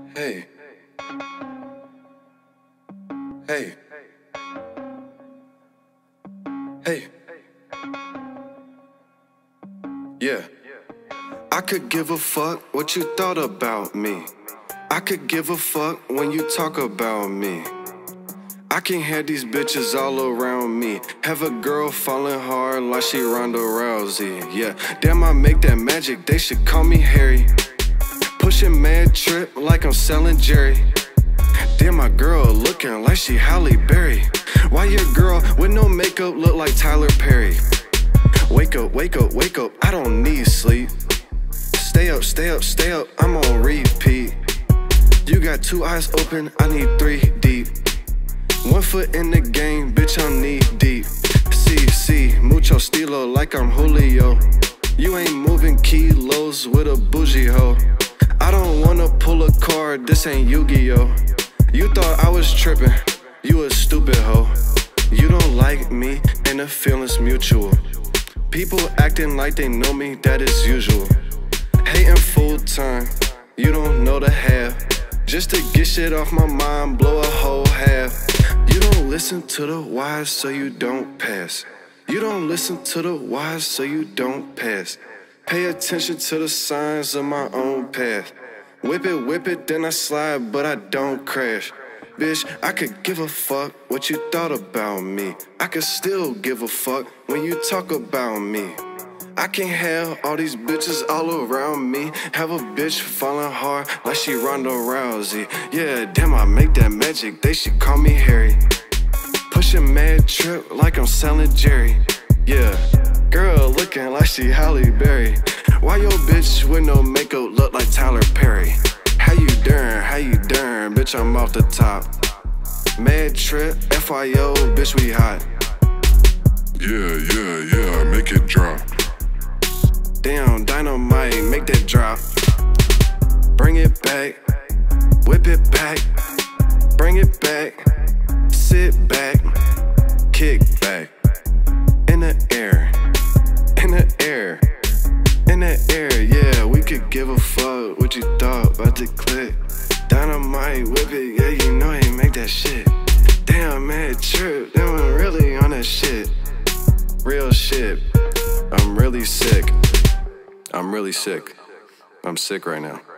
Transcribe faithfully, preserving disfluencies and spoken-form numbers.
Hey. Hey. Hey. Yeah. I could give a fuck what you thought about me. I could give a fuck when you talk about me. I can have these bitches all around me. Have a girl falling hard like she Ronda Rousey. Yeah, damn, I make that magic, they should call me Harry. Pushing mad trip like I'm selling Jerry. Damn, my girl looking like she Halle Berry. Why your girl with no makeup look like Tyler Perry? Wake up, wake up, wake up, I don't need sleep. Stay up, stay up, stay up, I'm on repeat. You got two eyes open, I need three deep. One foot in the game, bitch, I'm knee deep. C C, mucho estilo like I'm Julio. You ain't moving kilos with a bougie hoe. I don't wanna pull a card, this ain't Yu-Gi-Oh. You thought I was tripping, you a stupid hoe. You don't like me, and the feeling's mutual. People acting like they know me, that is usual. Hating full time, you don't know the half. Just to get shit off my mind, blow a whole half. You don't listen to the wise, so you don't pass. You don't listen to the wise, so you don't pass. Pay attention to the signs of my own path. Whip it, whip it, then I slide, but I don't crash. Bitch, I could give a fuck what you thought about me. I could still give a fuck when you talk about me. I can have all these bitches all around me. Have a bitch falling hard like she Ronda Rousey. Yeah, damn, I make that magic, they should call me Harry. Pushing mad trip like I'm selling Jerry. Yeah, girl looking like she Halle Berry. Why your bitch with no makeup look like Tyler Perry? How you doing, how you doing, bitch, I'm off the top. Mad trip, F I O, bitch, we hot. Yeah, yeah, yeah, make it drop. Damn, dynamite, make that drop. Bring it back, whip it back. Bring it back, sit back, kick back. In the air, in the air, in the air, yeah. We could give a fuck what you thought about the click. Dynamite, whip it, yeah, you know he make that shit. Damn, man, trip, damn, I'm really on that shit. Real shit, I'm really sick. I'm really sick. I'm sick right now.